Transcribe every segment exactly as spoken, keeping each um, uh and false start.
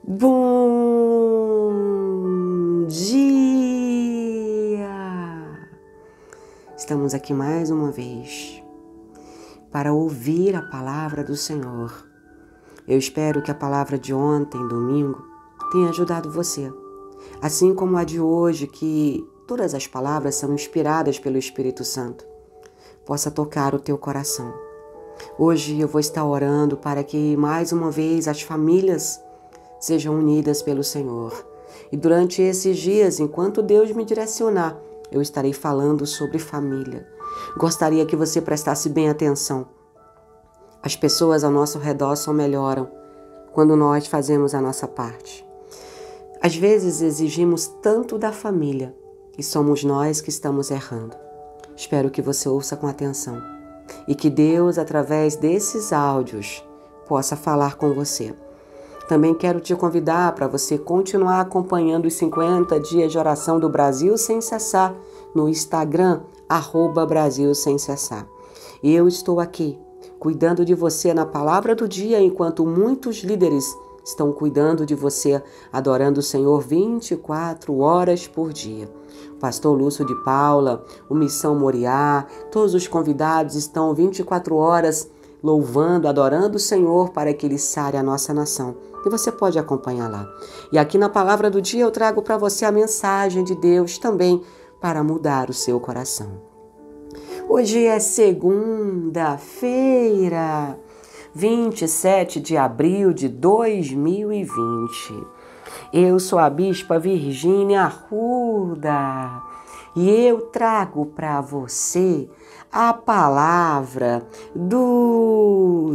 Bom dia! Estamos aqui mais uma vez para ouvir a palavra do Senhor. Eu espero que a palavra de ontem, domingo, tenha ajudado você. Assim como a de hoje, que todas as palavras são inspiradas pelo Espírito Santo, possa tocar o teu coração. Hoje eu vou estar orando para que mais uma vez as famílias sejam unidas pelo Senhor. E durante esses dias, enquanto Deus me direcionar, eu estarei falando sobre família. Gostaria que você prestasse bem atenção. As pessoas ao nosso redor só melhoram quando nós fazemos a nossa parte. Às vezes exigimos tanto da família e somos nós que estamos errando. Espero que você ouça com atenção e que Deus, através desses áudios, possa falar com você. Também quero te convidar para você continuar acompanhando os cinquenta dias de oração do Brasil Sem Cessar no Instagram, arroba Brasil Sem Cessar. E eu estou aqui, cuidando de você na palavra do dia, enquanto muitos líderes estão cuidando de você, adorando o Senhor vinte e quatro horas por dia. O pastor Lúcio de Paula, o Missão Moriá, todos os convidados estão vinte e quatro horas louvando, adorando o Senhor para que Ele sare a nossa nação. E você pode acompanhar lá. E aqui na palavra do dia eu trago para você a mensagem de Deus também para mudar o seu coração. Hoje é segunda-feira, vinte e sete de abril de dois mil e vinte. Eu sou a Bispa Virgínia Arruda e eu trago para você a palavra do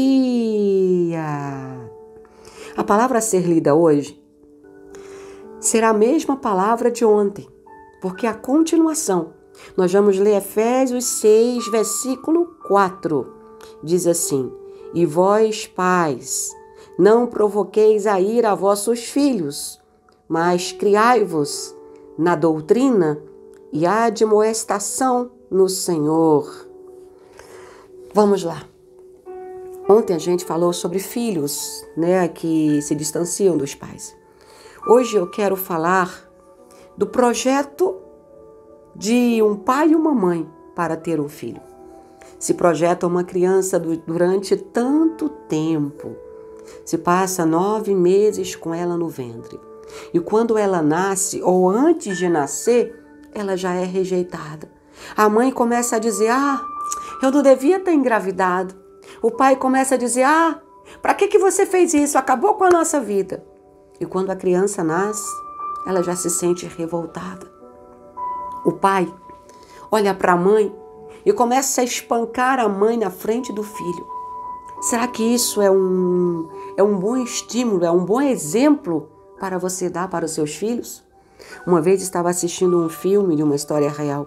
dia. A palavra a ser lida hoje será a mesma palavra de ontem, porque a continuação, nós vamos ler Efésios seis, versículo quatro. Diz assim: E vós, pais, não provoqueis a ira a vossos filhos, mas criai-vos na doutrina e a admoestação no Senhor. Vamos lá. Ontem a gente falou sobre filhos, né, que se distanciam dos pais. Hoje eu quero falar do projeto de um pai e uma mãe para ter um filho. Se projeta uma criança durante tanto tempo. Se passa nove meses com ela no ventre. E quando ela nasce, ou antes de nascer, ela já é rejeitada. A mãe começa a dizer: ah, eu não devia ter engravidado. O pai começa a dizer: ah, para que que você fez isso? Acabou com a nossa vida. E quando a criança nasce, ela já se sente revoltada. O pai olha para a mãe e começa a espancar a mãe na frente do filho. Será que isso é um, é um bom estímulo, é um bom exemplo para você dar para os seus filhos? Uma vez estava assistindo um filme de uma história real,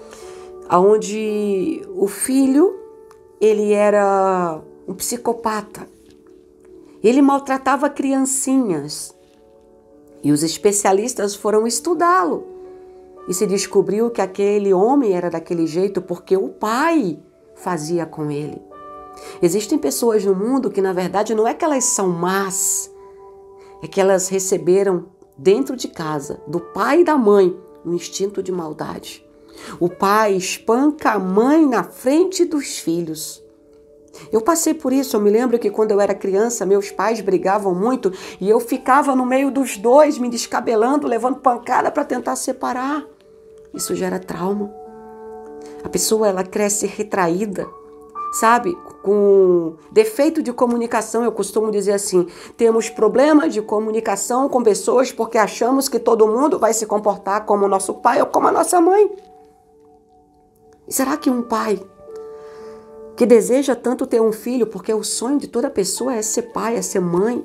onde o filho, ele era um psicopata. Ele maltratava criancinhas. E os especialistas foram estudá-lo. E se descobriu que aquele homem era daquele jeito porque o pai fazia com ele. Existem pessoas no mundo que, na verdade, não é que elas são más, é que elas receberam dentro de casa, do pai e da mãe, um instinto de maldade. O pai espanca a mãe na frente dos filhos. Eu passei por isso. Eu me lembro que quando eu era criança, meus pais brigavam muito e eu ficava no meio dos dois, me descabelando, levando pancada para tentar separar. Isso gera trauma. A pessoa, ela cresce retraída, sabe? Com defeito de comunicação. Eu costumo dizer assim: temos problemas de comunicação com pessoas porque achamos que todo mundo vai se comportar como o nosso pai ou como a nossa mãe. E será que um pai que deseja tanto ter um filho, porque o sonho de toda pessoa é ser pai, é ser mãe,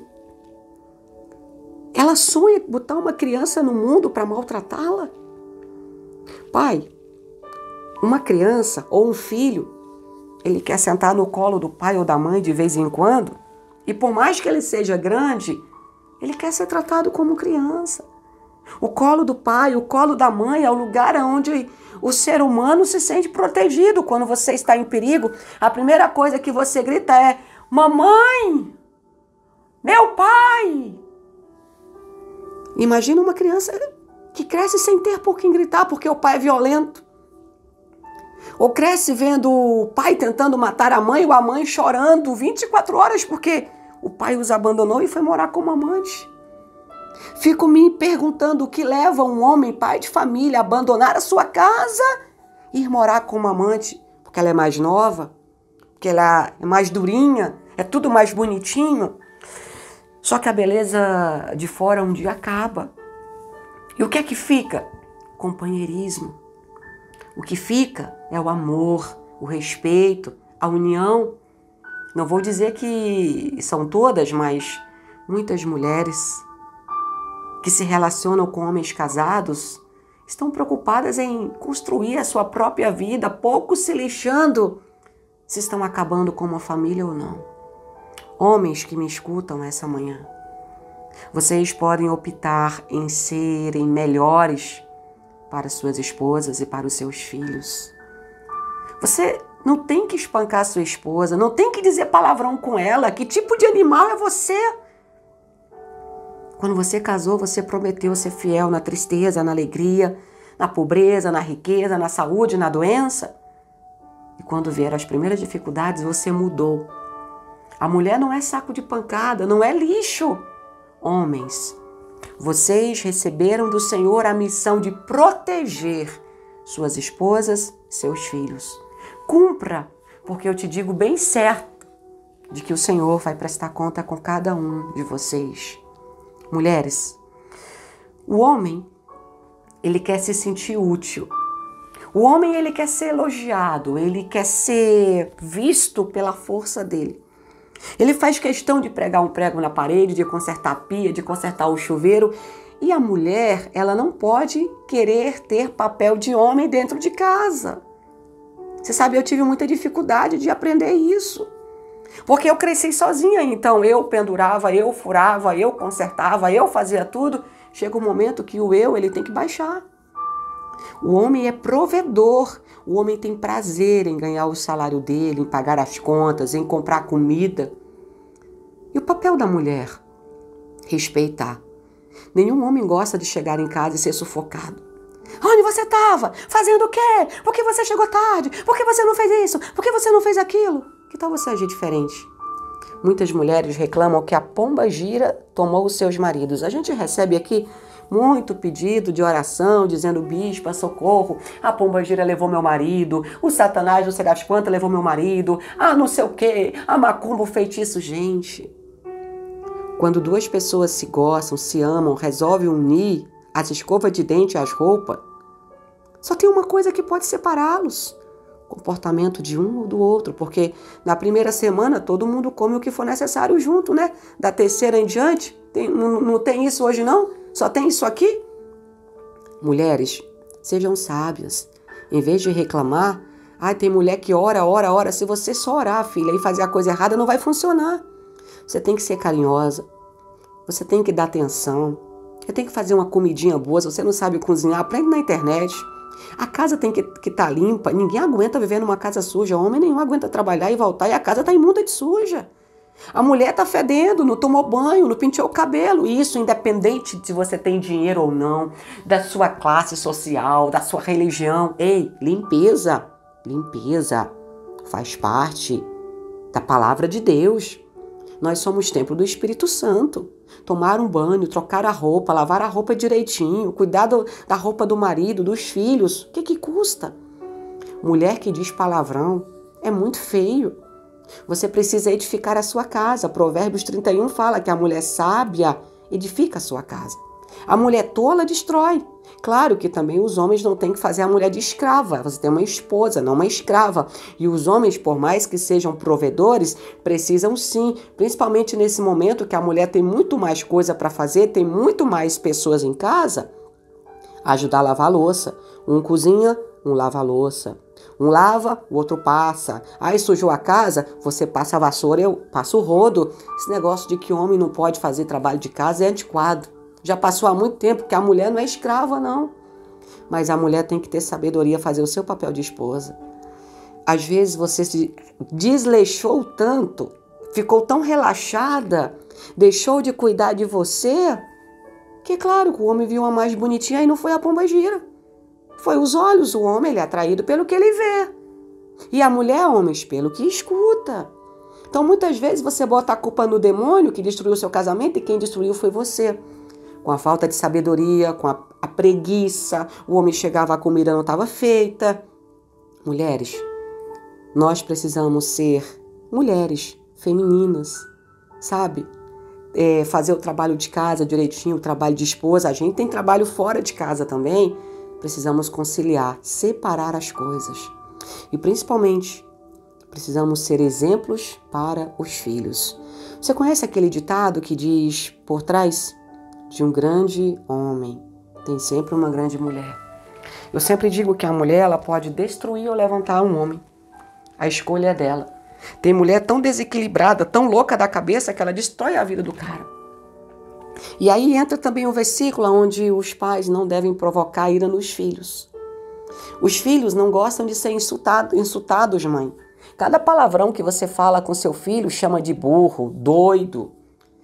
ela sonha botar uma criança no mundo para maltratá-la? Pai, uma criança ou um filho, ele quer sentar no colo do pai ou da mãe de vez em quando, e por mais que ele seja grande, ele quer ser tratado como criança. O colo do pai, o colo da mãe é o lugar onde o ser humano se sente protegido. Quando você está em perigo, a primeira coisa que você grita é: mamãe, meu pai. Imagina uma criança que cresce sem ter por quem gritar porque o pai é violento. Ou cresce vendo o pai tentando matar a mãe ou a mãe chorando vinte e quatro horas porque o pai os abandonou e foi morar com uma amante. Fico me perguntando o que leva um homem, pai de família, a abandonar a sua casa e ir morar com uma amante, porque ela é mais nova, porque ela é mais durinha, é tudo mais bonitinho. Só que a beleza de fora um dia acaba. E o que é que fica? Companheirismo. O que fica é o amor, o respeito, a união. Não vou dizer que são todas, mas muitas mulheres que se relacionam com homens casados estão preocupadas em construir a sua própria vida, pouco se lixando se estão acabando com uma família ou não. Homens que me escutam essa manhã, vocês podem optar em serem melhores para suas esposas e para os seus filhos. Você não tem que espancar sua esposa, não tem que dizer palavrão com ela. Que tipo de animal é você? Quando você casou, você prometeu ser fiel na tristeza, na alegria, na pobreza, na riqueza, na saúde, na doença. E quando vieram as primeiras dificuldades, você mudou. A mulher não é saco de pancada, não é lixo. Homens, vocês receberam do Senhor a missão de proteger suas esposas, seus filhos. Cumpra, porque eu te digo bem certo de que o Senhor vai prestar conta com cada um de vocês. Mulheres, o homem, ele quer se sentir útil. O homem, ele quer ser elogiado, ele quer ser visto pela força dele. Ele faz questão de pregar um prego na parede, de consertar a pia, de consertar o chuveiro. E a mulher, ela não pode querer ter papel de homem dentro de casa. Você sabe, eu tive muita dificuldade de aprender isso. Porque eu cresci sozinha, então eu pendurava, eu furava, eu consertava, eu fazia tudo. Chega um momento que o eu, ele tem que baixar. O homem é provedor, o homem tem prazer em ganhar o salário dele, em pagar as contas, em comprar comida. E o papel da mulher? Respeitar. Nenhum homem gosta de chegar em casa e ser sufocado. Onde você estava? Fazendo o quê? Por que você chegou tarde? Por que você não fez isso? Por que você não fez aquilo? Que tal você agir diferente? Muitas mulheres reclamam que a pomba gira tomou os seus maridos. A gente recebe aqui muito pedido de oração, dizendo: bispa, socorro, a pomba gira levou meu marido, o satanás, não sei das quantas, levou meu marido, ah, não sei o quê, a macumba, o feitiço. Gente, quando duas pessoas se gostam, se amam, resolvem unir as escovas de dente e as roupas, só tem uma coisa que pode separá-los: o comportamento de um ou do outro, porque na primeira semana todo mundo come o que for necessário junto, né? Da terceira em diante, tem, não, não tem isso hoje não? Só tem isso aqui? Mulheres, sejam sábias. Em vez de reclamar, ah, tem mulher que ora, ora, ora. Se você só orar, filha, e fazer a coisa errada, não vai funcionar. Você tem que ser carinhosa. Você tem que dar atenção. Você tem que fazer uma comidinha boa. Se você não sabe cozinhar, aprende na internet. A casa tem que estar tá limpa. Ninguém aguenta viver numa casa suja. Homem nenhum aguenta trabalhar e voltar e a casa está imunda de suja. A mulher está fedendo, não tomou banho, não penteou o cabelo. Isso independente de se você tem dinheiro ou não, da sua classe social, da sua religião. Ei, limpeza, limpeza faz parte da palavra de Deus. Nós somos templo do Espírito Santo. Tomar um banho, trocar a roupa, lavar a roupa direitinho, cuidar do, da roupa do marido, dos filhos. O que que custa? Mulher que diz palavrão é muito feio. Você precisa edificar a sua casa. Provérbios trinta e um fala que a mulher sábia edifica a sua casa. A mulher tola destrói. Claro que também os homens não têm que fazer a mulher de escrava. Você tem uma esposa, não uma escrava. E os homens, por mais que sejam provedores, precisam sim, principalmente nesse momento que a mulher tem muito mais coisa para fazer, tem muito mais pessoas em casa, ajudar a lavar a louça. Um cozinha, um lava a louça. Um lava, o outro passa. Aí sujou a casa, você passa a vassoura, eu passo o rodo. Esse negócio de que homem não pode fazer trabalho de casa é antiquado. Já passou há muito tempo, que a mulher não é escrava, não. Mas a mulher tem que ter sabedoria, fazer o seu papel de esposa. Às vezes você se desleixou tanto, ficou tão relaxada, deixou de cuidar de você, Que claro que o homem viu uma mais bonitinha e não foi a pombagira. Foi os olhos, o homem ele é atraído pelo que ele vê. E a mulher, homens, pelo que escuta. Então, muitas vezes você bota a culpa no demônio que destruiu o seu casamento e quem destruiu foi você. Com a falta de sabedoria, com a, a preguiça, o homem chegava, a comida não estava feita. Mulheres, nós precisamos ser mulheres femininas, sabe? É, fazer o trabalho de casa direitinho, o trabalho de esposa. A gente tem trabalho fora de casa também. Precisamos conciliar, separar as coisas. E principalmente, precisamos ser exemplos para os filhos. Você conhece aquele ditado que diz, por trás de um grande homem, tem sempre uma grande mulher. Eu sempre digo que a mulher ela pode destruir ou levantar um homem. A escolha é dela. Tem mulher tão desequilibrada, tão louca da cabeça que ela destrói a vida do cara. E aí entra também um versículo onde os pais não devem provocar ira nos filhos. Os filhos não gostam de ser insultado, insultados, mãe. Cada palavrão que você fala com seu filho chama de burro, doido,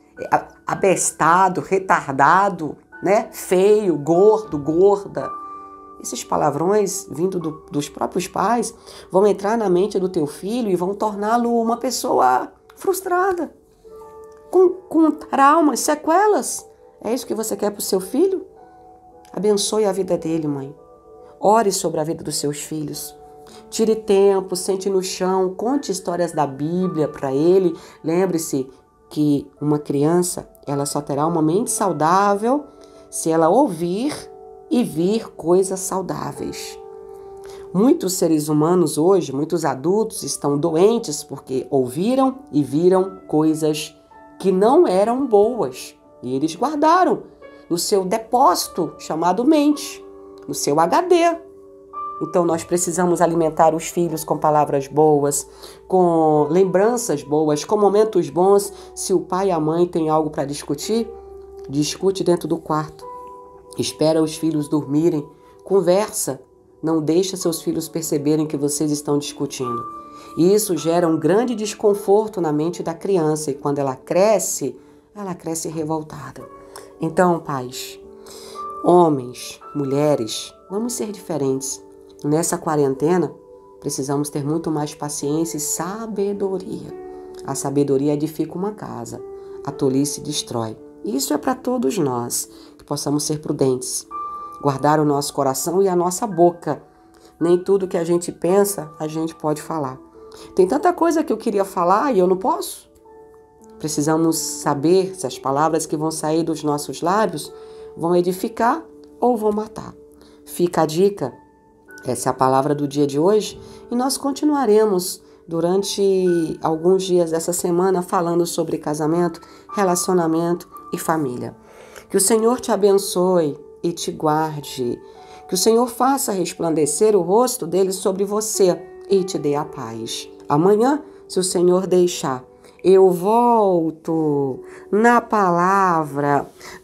abestado, retardado, né? Feio, gordo, gorda. Esses palavrões vindo do, dos próprios pais vão entrar na mente do teu filho e vão torná-lo uma pessoa frustrada, com, com traumas, sequelas. É isso que você quer para o seu filho? Abençoe a vida dele, mãe. Ore sobre a vida dos seus filhos. Tire tempo, sente no chão, conte histórias da Bíblia para ele. Lembre-se que uma criança ela só terá uma mente saudável se ela ouvir e vir coisas saudáveis. Muitos seres humanos hoje, muitos adultos estão doentes porque ouviram e viram coisas que não eram boas e eles guardaram no seu depósito chamado mente, no seu H D. Então nós precisamos alimentar os filhos com palavras boas, com lembranças boas, com momentos bons. Se o pai e a mãe têm algo para discutir, discute dentro do quarto. Espera os filhos dormirem, conversa, não deixa seus filhos perceberem que vocês estão discutindo. E isso gera um grande desconforto na mente da criança e quando ela cresce, ela cresce revoltada. Então, pais, homens, mulheres, vamos ser diferentes. Nessa quarentena, precisamos ter muito mais paciência e sabedoria. A sabedoria edifica uma casa, a tolice destrói. E isso é para todos nós, que possamos ser prudentes, guardar o nosso coração e a nossa boca. Nem tudo que a gente pensa, a gente pode falar. Tem tanta coisa que eu queria falar e eu não posso. Precisamos saber se as palavras que vão sair dos nossos lábios vão edificar ou vão matar. Fica a dica. Essa é a palavra do dia de hoje e nós continuaremos durante alguns dias dessa semana falando sobre casamento, relacionamento e família. Que o Senhor te abençoe e te guarde. Que o Senhor faça resplandecer o rosto dele sobre você e te dê a paz. Amanhã, se o Senhor deixar, eu volto na palavra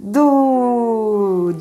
do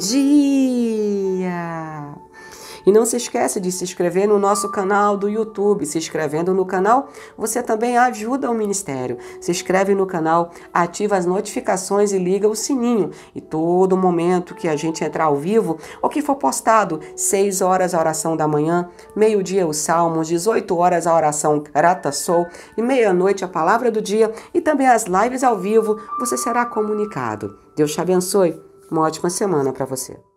dia. E não se esqueça de se inscrever no nosso canal do YouTube. Se inscrevendo no canal, você também ajuda o ministério. Se inscreve no canal, ativa as notificações e liga o sininho. E todo momento que a gente entrar ao vivo, ou que for postado, seis horas a oração da manhã, meio-dia os salmos, dezoito horas a oração Grata Sou e meia-noite a palavra do dia e também as lives ao vivo, você será comunicado. Deus te abençoe. Uma ótima semana para você.